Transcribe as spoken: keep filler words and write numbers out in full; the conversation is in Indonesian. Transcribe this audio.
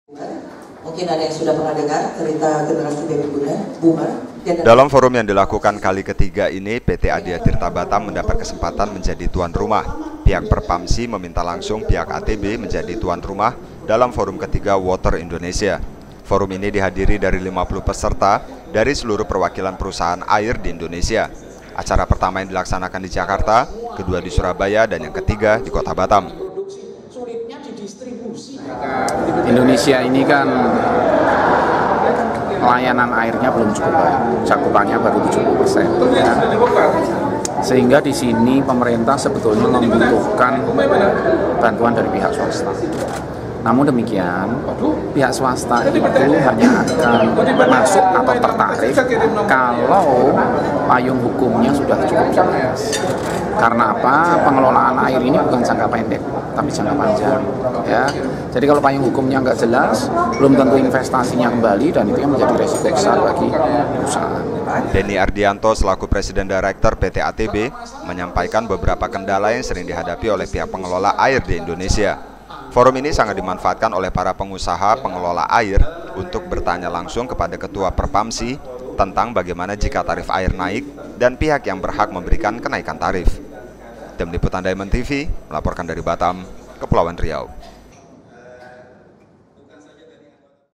Mungkin ada yang sudah pernah dengar cerita generasi baby boomer. Dalam forum yang dilakukan kali ketiga ini, P T Adia Tirta Batam mendapat kesempatan menjadi tuan rumah. Pihak Perpamsi meminta langsung pihak A T B menjadi tuan rumah dalam forum ketiga Water Indonesia. Forum ini dihadiri dari lima puluh peserta dari seluruh perwakilan perusahaan air di Indonesia. Acara pertama yang dilaksanakan di Jakarta, kedua di Surabaya, dan yang ketiga di Kota Batam. Indonesia ini kan layanan airnya belum cukup baik, cakupannya baru tujuh puluh persen. Ya. Sehingga di sini pemerintah sebetulnya membutuhkan bantuan dari pihak swasta. Namun demikian, pihak swasta itu hanya akan masuk atau tertarik kalau payung hukumnya sudah cukup jelas. Karena apa? Pengelolaan air ini bukan jangka pendek, tapi jangka panjang. Ya, jadi kalau payung hukumnya nggak jelas, belum tentu investasinya kembali, dan itu yang menjadi resiko besar bagi perusahaan. Denny Ardianto selaku Presiden Direktur P T A T B menyampaikan beberapa kendala yang sering dihadapi oleh pihak pengelola air di Indonesia. Forum ini sangat dimanfaatkan oleh para pengusaha pengelola air untuk bertanya langsung kepada Ketua Perpamsi tentang bagaimana jika tarif air naik dan pihak yang berhak memberikan kenaikan tarif. Tim Liputan Diamond T V melaporkan dari Batam, Kepulauan Riau.